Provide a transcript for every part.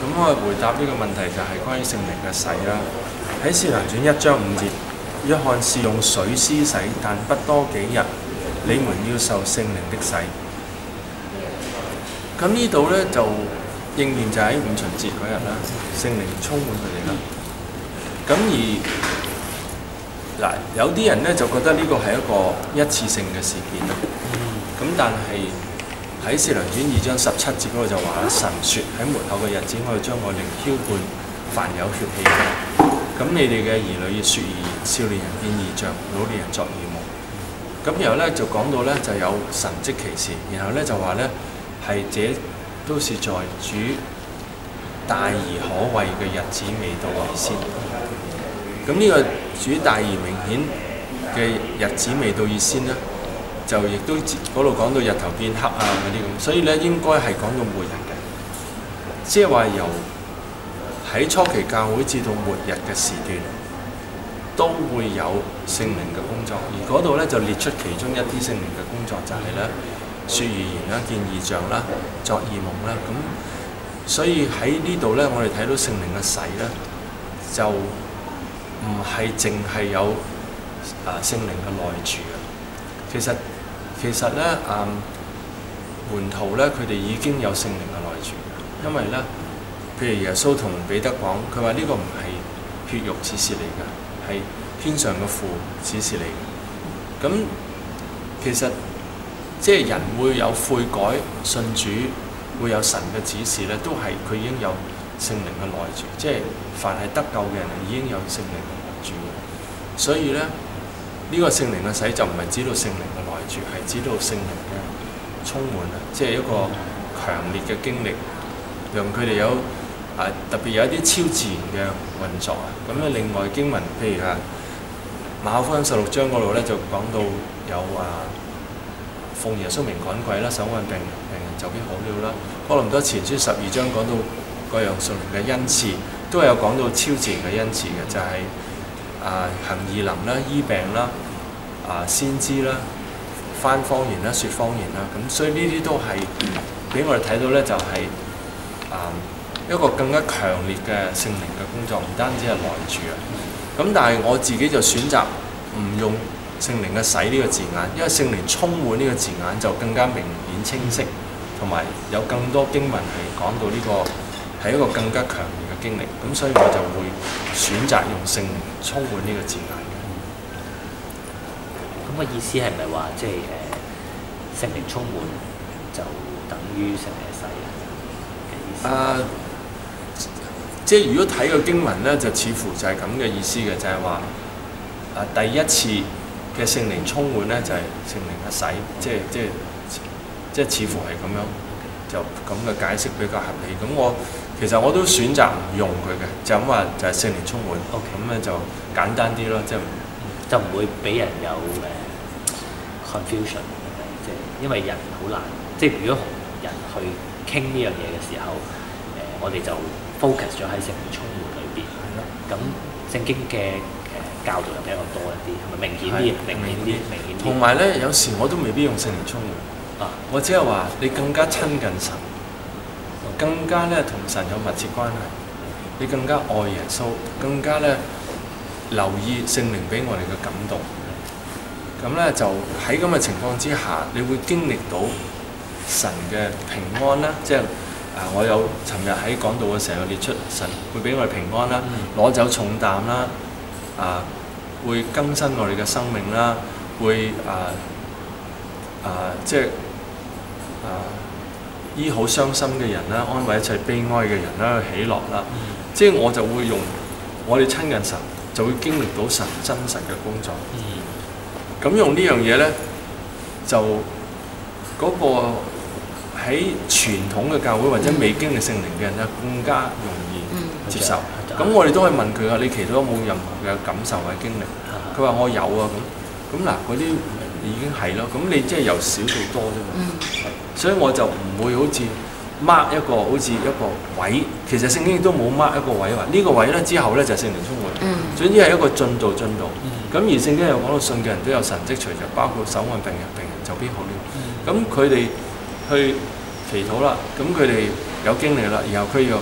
我回答呢個問題就係關於聖靈嘅洗啦。喺《使徒行傳》1章5節，約翰是用水施洗，但不多幾日，你們要受聖靈的洗。咁呢度咧就應驗就喺五旬節嗰日啦，聖靈充滿佢哋啦。咁而有啲人咧就覺得呢個係一個一次性嘅事件啦。咁但係喺《使徒行傳》2章17節嗰度就話啦，神説喺末後嘅日子，我要將我靈澆灌凡有血氣嘅。咁你哋嘅兒女要説預言，少年人見異象，老年人作異夢。咁然後咧就講到咧就有神蹟奇事，然後咧就話咧係這都是在主大而可畏嘅日子未到以先。咁呢個主大而明顯嘅日子未到以先咧，就亦都嗰度講到日頭變黑啊嗰啲咁，所以咧應該係講到末日嘅，即係話由喺初期教會至到末日嘅時段，都會有聖靈嘅工作，而嗰度咧就列出其中一啲聖靈嘅工作，就係咧説預言啦、見異象啦、作異夢啦。咁所以喺呢度咧，我哋睇到聖靈嘅洗咧，就唔係淨係有聖靈嘅內住嘅。其實咧門徒咧佢哋已經有聖靈嘅內住，因為咧譬如耶穌同彼得講，佢話呢個唔係血肉指示嚟嘅，係天上嘅父指示嚟嘅。咁其實即係人會有悔改信主，會有神嘅指示咧，都係佢已經有聖靈嘅內住，即係凡係得救嘅人已經有聖靈嘅內住嘅。所以咧呢個聖靈嘅洗就唔係指到聖靈嘅內住，係指到聖靈嘅充滿啊！即係一個強烈嘅經歷，讓佢哋有特別有一啲超自然嘅運作啊！咁咧另外經文譬如馬可福音16章嗰度咧就講到有奉耶穌名趕鬼啦，手按病人就必好了啦。哥林多前書12章講到各樣屬靈嘅恩賜，都係有講到超自然嘅恩賜嘅，就係、行異能啦、醫病啦、先知啦、翻方言啦、説方言啦。咁所以呢啲都係俾我哋睇到咧，就係、一個更加強烈嘅聖靈嘅工作，唔單止係內住啊。咁但係我自己就選擇唔用聖靈嘅洗呢個字眼，因為聖靈充滿呢個字眼就更加明顯清晰，同埋有更多經文係講到呢個係一個更加強烈嘅經歷。咁所以我就會選擇用聖靈充滿呢個字眼嘅。 咁個意思係咪話即係聖靈充滿就等於聖靈洗嘅意思？ 即係如果睇個經文咧，就似乎就係咁嘅意思嘅，就係話第一次嘅聖靈充滿咧，就係聖靈嘅洗，即係似乎係咁樣，就咁嘅解釋比較合理。咁其實我都選擇唔用佢嘅，就咁話就係聖靈充滿。咁咧就簡單啲咯， 就唔會俾人有confusion， 即係因為人好難，即係如果同人去傾呢樣嘢嘅時候，我哋就 focus 咗喺聖靈充滿裏邊。咁聖經嘅教導又比較多一啲，係咪明顯啲？明顯啲。 同埋咧，有時我都未必用聖靈充滿。我只係話你更加親近神，更加咧同神有密切關係，你更加愛耶穌，更加咧留意聖靈俾我哋嘅感動。咁咧就喺咁嘅情況之下，你會經歷到神嘅平安啦，即係我有尋日喺講道嘅時候列出神會俾我哋平安啦，攞走重擔啦，會更新我哋嘅生命啦，會即係醫好傷心嘅人啦，安慰一切悲哀嘅人啦，喜樂啦。即係我就會用我哋親近神，就會經歷到神真實嘅工作。咁用呢樣嘢咧，就嗰個喺傳統嘅教會或者未經歷聖靈嘅人咧，更加容易接受。咁我哋都可以問佢啊，你祈禱有冇任何嘅感受或者經歷？佢話我有啊。咁嗱，嗰啲已經係咯。咁你即係由少到多啫嘛。所以我就唔會好似 mark 一個好似一個位，其實聖經亦都冇 mark 一個位話呢個位咧之後咧就聖靈充滿。總之係一個進度。咁而聖經又講到信嘅人都有神蹟隨着，包括手按病人就必好了。咁佢哋去祈禱啦，咁佢哋有經歷啦，然後佢又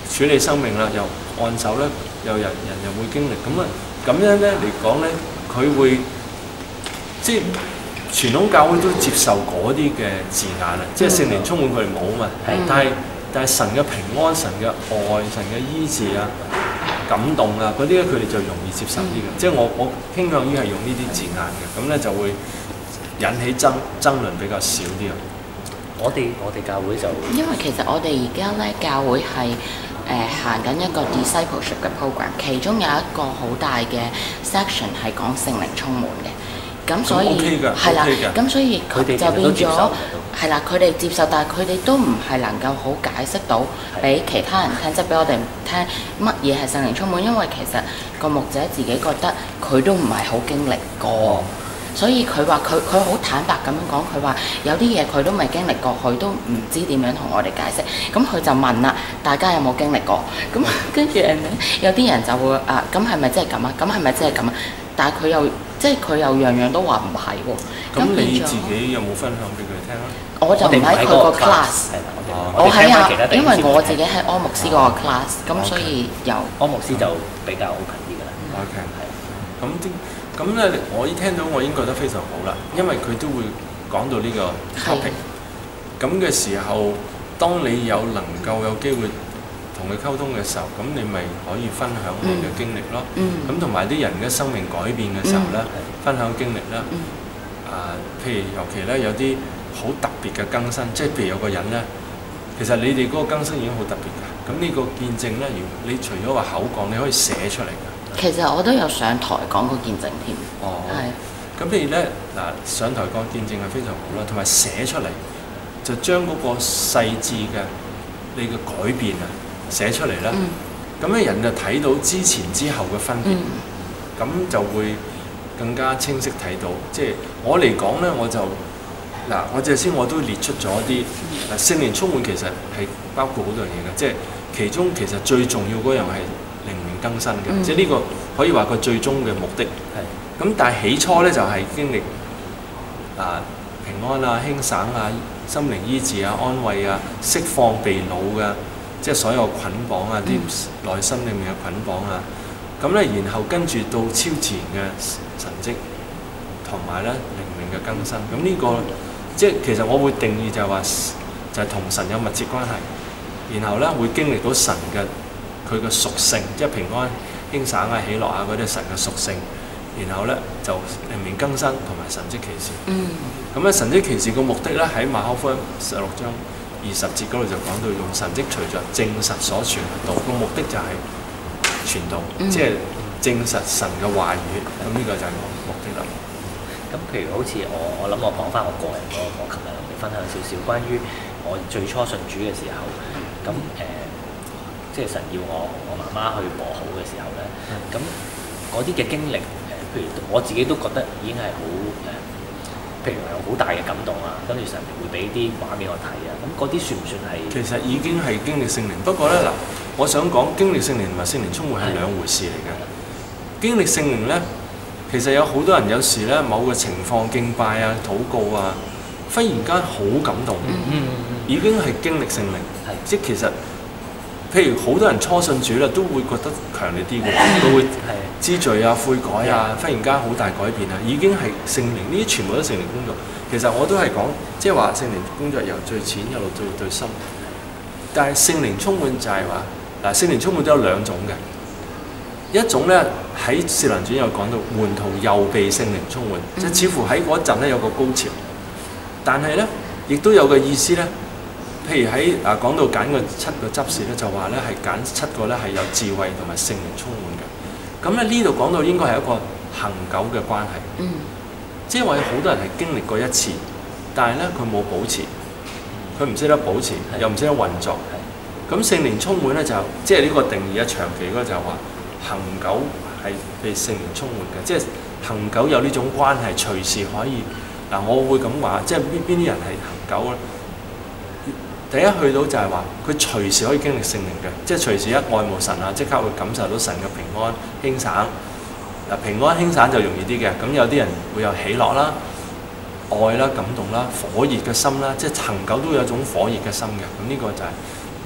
處理生命啦，又按手咧，又人又會經歷咁樣咧嚟講咧，佢會即係傳統教會都接受嗰啲嘅字眼啊，即係聖靈充滿佢哋冇啊嘛，但係神嘅平安、神嘅愛、神嘅醫治啊、感動啊嗰啲咧，佢哋就容易接受啲嘅，即係我傾向於係用呢啲字眼嘅，咁咧就會引起爭論比較少啲啊。 我哋教會就因為其實我哋而家咧教會係行緊一個 discipleship 嘅 program， 其中有一個好大嘅 section 係講聖靈充滿嘅，咁所以係啦，咁所以佢哋就變咗係啦，佢哋接受，但係佢哋都唔係能夠好解釋到俾其他人聽，即係俾我哋聽乜嘢係聖靈充滿，因為其實個牧者自己覺得佢都唔係好經歷過。所以佢話佢好坦白咁樣講，佢話有啲嘢佢都未經歷過，佢都唔知點樣同我哋解釋。咁佢就問啦，大家有冇經歷過？咁跟住有啲人就會咁係咪真係咁啊？咁係咪真係咁啊？但係佢又樣樣都話唔係喎。 咁你自己有冇分享俾佢聽啊？ 我就唔喺佢個 class，我喺因為我自己喺柯牧師嗰個 class，咁所以由柯牧師就比較 open 啲㗎啦。 OK， 係。咁咧，我一聽到我已經覺得非常好啦，因為佢都會講到呢個 topic。咁嘅時候，當你能夠有機會同佢溝通嘅時候，咁你咪可以分享你嘅經歷咯。咁同埋啲人嘅生命改變嘅時候咧，分享經歷啦。譬如尤其咧有啲好特別嘅更新，即係譬如有個人咧，其實你哋嗰個更新已經好特別㗎。咁呢個見證咧，你除咗話口講，你可以寫出嚟㗎。 其實我都有上台講過見證添。係。 咁譬如咧上台講見證係非常好啦，同埋寫出嚟就將嗰個細緻嘅你嘅改變啊寫出嚟啦。咁咧人就睇到之前之後嘅分別，咁就會更加清晰睇到。即係我嚟講咧，我都列出咗啲聖靈充滿，其實係包括好多樣嘢嘅，即係其中其實最重要嗰樣係靈命更新嘅，即係呢個可以話個最終嘅目的。咁但係起初咧就係經歷平安啊、輕省啊、心靈醫治啊、安慰啊、釋放被擄嘅，即係所有捆綁啊、啲內心裡面嘅捆綁啊。咁咧然後跟住到超自然嘅神蹟，同埋咧靈命嘅更新。咁呢個即係其實我會定義就係話就係同神有密切關係，然後咧會經歷到神嘅佢嘅屬性，即係平安、輕省啊、喜樂啊嗰啲神嘅屬性，然後咧就靈命更新同埋神蹟奇事。咁咧神蹟奇事個目的咧喺馬可福音16章20節嗰度就講到用神蹟隨着證實所傳嘅道，個目的就係傳道，即係證實神嘅話語。咁呢個就係目的啦。 咁譬如好似我諗我講翻我個人嗰個，我琴日同你分享少少關於我最初信主嘅時候，咁即係神要我媽媽去和好嘅時候咧，咁嗰啲嘅經歷譬如我自己都覺得已經係好譬如有好大嘅感動啊，跟住神會俾啲畫面我睇啊，咁嗰啲算唔算係？ 其實已經係經歷聖靈，不過咧我想講經歷聖靈同埋聖靈充滿係兩回事嚟嘅。經歷聖靈咧，其實有好多人有時咧某個情況敬拜啊、禱告啊，忽然間好感動，已經係經歷聖靈。即係其實譬如好多人初信主啦，都會覺得強烈啲嘅，都會知罪啊、悔改啊，忽然間好大改變啊，已經係聖靈。呢啲全部都係聖靈工作。其實我都係講，即係話聖靈工作由最淺一路到最深。但係聖靈充滿就係話聖靈充滿都有兩種嘅。一種咧喺《使徒行傳》有講到，門徒又被聖靈充滿，即係似乎喺嗰一陣咧有個高潮。但係咧，亦都有個意思咧，譬如喺講到揀個7個執事咧，就話咧係揀7個咧係有智慧同埋聖靈充滿嘅。咁咧呢度講到應該係一個恆久嘅關係，即係話有好多人係經歷過一次，但係咧佢冇保持，佢唔識得保持，又唔識得運作。咁聖靈充滿咧就即係呢個定義啊，長期嗰個就係話。恆久係被聖靈充滿嘅，即係恆久有呢種關係，隨時可以我會咁話，即係邊啲人係恆久咧？第一去到就係話佢隨時可以經歷聖靈嘅，即係隨時一愛慕神啊，即刻會感受到神嘅平安輕省。平安輕省就容易啲嘅，咁有啲人會有喜樂啦、愛啦、感動啦、火熱嘅心啦，即係恆久都有一種火熱嘅心嘅。咁呢個就係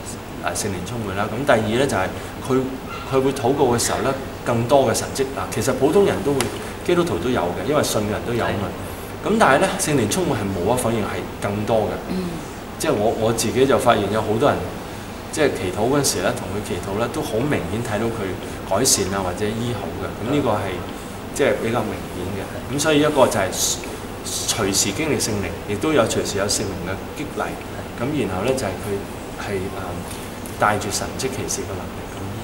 聖靈充滿啦。咁第二咧就係佢會禱告嘅時候咧，更多嘅神蹟嗱。其實普通人都會，基督徒都有嘅，因為信嘅人都有啊嘛。咁但係咧，聖靈充滿係無可否認係更多嘅。即係我自己就發現有好多人，即係祈禱嗰陣時咧，同佢祈禱咧，都好明顯睇到佢改善啊，或者醫好嘅。咁呢個係即係比較明顯嘅。咁所以一個就係隨時經歷聖靈，亦都有隨時有聖靈嘅激勵。咁然後咧就係佢係帶住神蹟奇事嘅能力。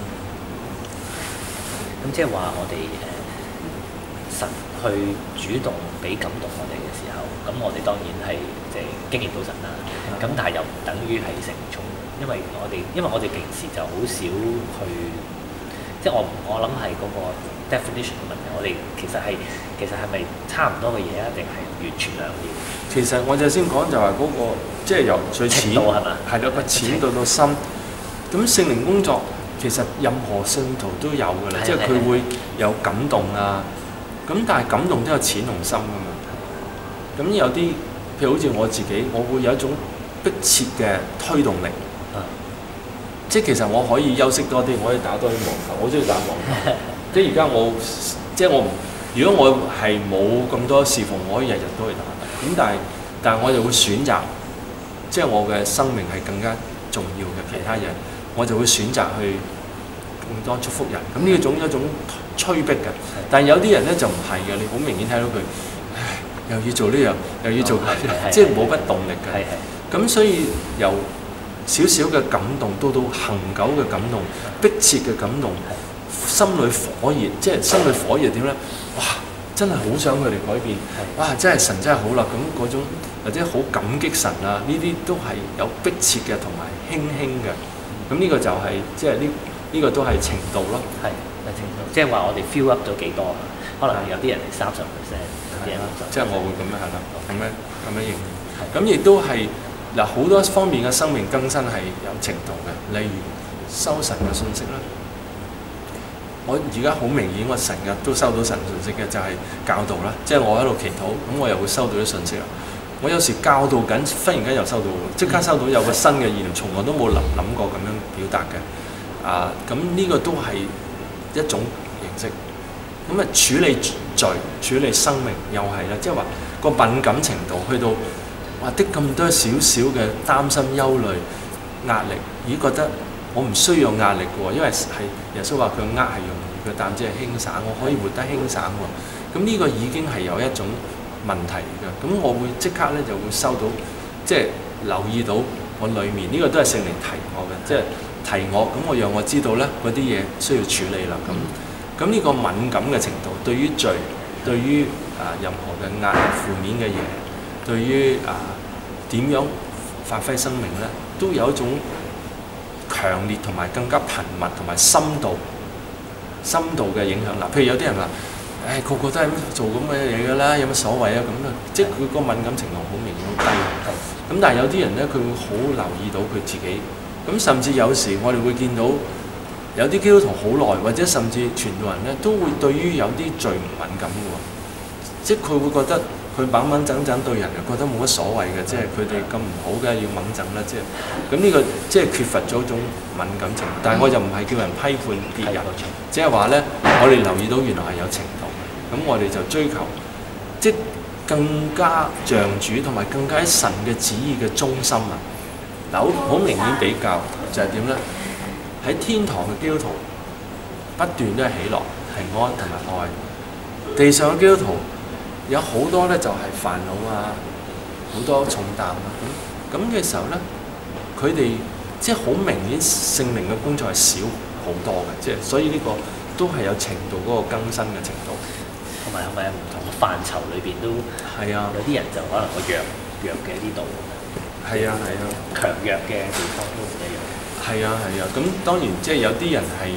咁即係話我哋神去主動俾感動我哋嘅時候，咁我哋當然係即係經驗到神啦。咁但係又唔等於係聖靈充滿，因為我哋平時就好少去，即係我諗係嗰個 definition 嘅問題。我哋其實係咪差唔多嘅嘢啊？定係完全兩樣？ 其實我就先講就係嗰個，即係由最淺度係嘛？ 係咯，個淺到深。咁聖靈工作其實任何信徒都有㗎啦，即係佢會有感動啊。咁但係感動都有淺同深㗎嘛。咁有啲譬如好似我自己，我會有一種迫切嘅推動力。即係其實我可以休息多啲，我可以打多啲網球，我中意打網球。即係而家我如果我係冇咁多侍奉，我可以日日都去打。咁但係我就會選擇，即係我嘅生命係更加重要嘅其他人，我就會選擇去更多祝福人。咁呢一種催逼嘅。但係有啲人咧就唔係嘅，你好明顯睇到佢，又要做呢樣，又要做嗰樣，即係冇乜動力嘅。咁所以由少少嘅感動到恆久嘅感動、迫切嘅感動，心裏火熱，即係心裏火熱點咧？哇！真係好想佢哋改變，哇！真係神真係好啦，咁嗰種或者好感激神啊，呢啲都係有迫切嘅同埋輕輕嘅。咁呢個就係即係呢個都係程度咯。 係程度，即係話我哋 feel up 咗幾多？可能有啲人係30%，有啲人即係我會咁樣係啦，咁樣認。咁亦都係嗱好多方面嘅生命更新係有程度嘅，例如收神嘅信息啦。我而家好明顯，我成日都收到神信息嘅，就係教導啦。即係我喺度祈禱，咁我又會收到啲信息啦。我有時教導緊，忽然間又收到，即刻收到有個新嘅意念，從來都冇諗過咁樣表達嘅。咁呢個都係一種形式。咁處理罪、處理生命又係啦，即係話個敏感程度去到哇的咁多少少嘅擔心、憂慮、壓力，已覺得我唔需要壓力嘅喎，因為係耶穌話佢軛係容易，佢擔子係輕省，我可以活得輕省喎。咁呢個已經係有一種問題嘅。咁我會即刻咧就會收到，即係留意到我裡面呢個都係聖靈提我嘅，即係提我，咁我讓我知道咧嗰啲嘢需要處理啦。咁呢個敏感嘅程度，對於罪，對於任何嘅壓力、負面嘅嘢，對於點樣發揮生命咧，都有一種強烈同埋更加頻密同埋深度嘅影響啦。譬如有啲人話，個個都係做咁嘅嘢㗎啦，有乜所謂啊？咁啊，即係佢個敏感程度好明顯好低。咁但係有啲人咧，佢會好留意到佢自己。咁甚至有時我哋會見到有啲基督徒好耐，或者甚至傳道人咧，都會對於有啲罪唔敏感嘅喎。即係佢會覺得佢猛整對人又覺得冇乜所謂嘅，即係佢哋咁唔好嘅要猛整啦，即係咁呢個即係缺乏咗一種敏感程度。但係我就唔係叫人批判別人，即係話咧，我哋留意到原來係有程度，咁我哋就追求即係更加像主同埋更加喺神嘅旨意嘅中心啊！嗱，好明顯比較就係點咧？喺天堂嘅基督徒不斷都係喜樂、平安同埋愛，地上嘅基督徒有好多咧就係煩惱啊，好多重擔啊，咁嘅時候咧，佢哋即係好明顯聖靈嘅工作係少好多嘅，即係所以呢個都係有程度嗰個更新嘅程度， 同埋係咪唔同嘅範疇裏邊都係啊？有啲人就可能個弱嘅呢度，係啊，強弱嘅地方都唔一樣。 係啊，咁當然即係有啲人係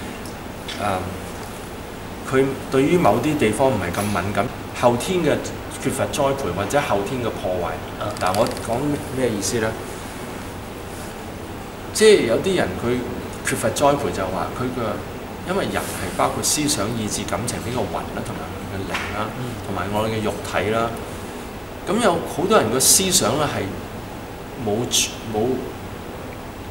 佢對於某啲地方唔係咁敏感，後天嘅缺乏栽培或者後天嘅破壞。嗱，我講咩意思咧？即係有啲人佢缺乏栽培就話佢嘅，因為人係包括思想、意志、感情呢個魂啦，同埋佢嘅靈啦，同埋我哋嘅肉體啦。咁有好多人嘅思想咧係冇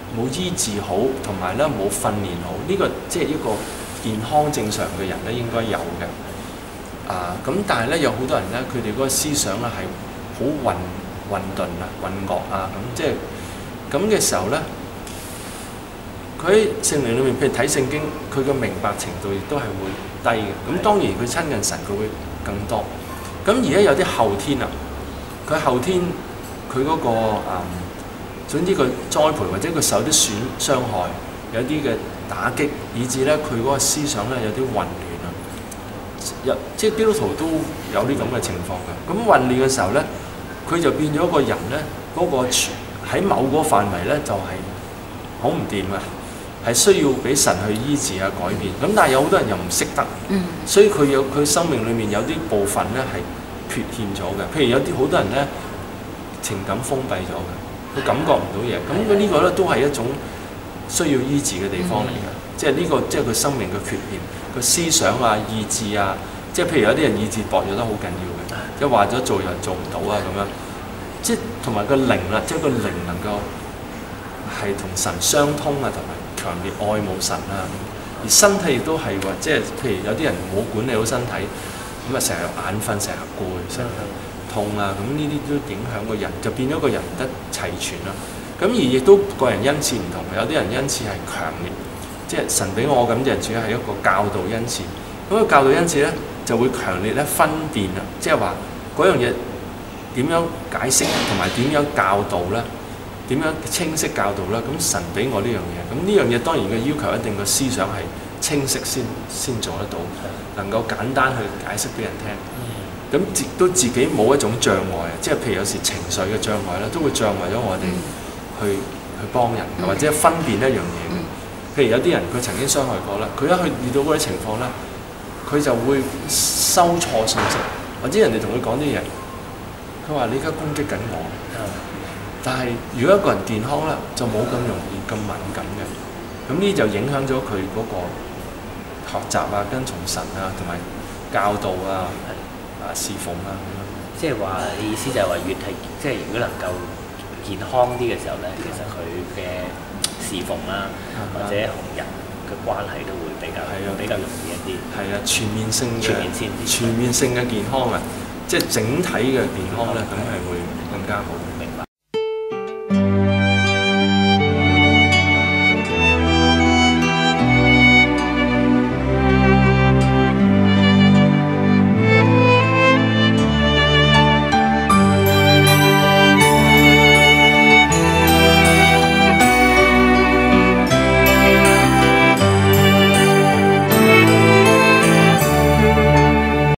冇醫治好，同埋咧冇訓練好，呢、個即係一個健康正常嘅人咧應該有嘅。咁但係咧有好多人咧，佢哋嗰個思想咧係好混沌啊、混噩啊，咁即係咁嘅時候咧，佢喺聖靈裏面，譬如睇聖經，佢嘅明白程度亦都係會低嘅。咁當然佢親近神，佢會更多。咁而家有啲後天啊，佢後天佢嗰、總之佢栽培或者佢受啲傷害，有啲嘅打擊，以致咧佢嗰個思想咧有啲混亂啊。即係基督徒都有啲咁嘅情況嘅。咁混亂嘅時候咧，佢就變咗個人咧，嗰、個喺某個範圍咧就係好唔掂啊，係需要俾神去醫治啊改變。咁但係有好多人又唔識得，所以佢生命裏面有啲部分咧係缺陷咗嘅。譬如有啲好多人咧情感封閉咗嘅。佢感覺唔到嘢，咁佢呢個咧都係一種需要醫治嘅地方嚟嘅，即係呢個即係佢生命嘅缺陷，佢思想啊、意志啊，即係譬如有啲人意志薄弱得好緊要嘅，即係話咗做人做唔到啊咁樣，即係同埋個靈啦，即係個靈能夠係同神相通啊，同埋強烈愛慕神啊，而身體亦都係喎，即係譬如有啲人冇管理好身體，咁啊成日眼瞓，成日攰，成日痛啊，咁呢啲都影響個人，就變咗個人唔得齊全啦。咁而亦都個人恩賜唔同，有啲人恩賜係強烈，即係神俾我咁就主要係一個教導恩賜。咁個教導恩賜咧就會強烈咧分辨啦，即係話嗰樣嘢點樣解釋同埋點樣教導咧，點樣清晰教導咧。咁神俾我呢樣嘢，咁呢樣嘢當然嘅要求一定個思想係清晰先做得到，能夠簡單去解釋俾人聽。咁都自己冇一種障礙啊，即係譬如有時情緒嘅障礙咧，都會障礙咗我哋去幫人，或者分辨一樣嘢嘅。譬如有啲人佢曾經傷害過啦，佢一去遇到嗰啲情況咧，佢就會收錯信息，或者人哋同佢講啲嘢，佢話你而家攻擊緊我。但係如果一個人健康啦，就冇咁容易咁敏感嘅，咁呢就影響咗佢嗰個學習啊、跟從神啊，同埋教導啊。侍奉啦， 即係話意思就係話越係即係如果能夠健康啲嘅時候咧，其實佢嘅侍奉啦，或者同人嘅關係都會比較容易一啲。係啊，全面性嘅健康啊，即係整體嘅健康咧，咁係會更加好。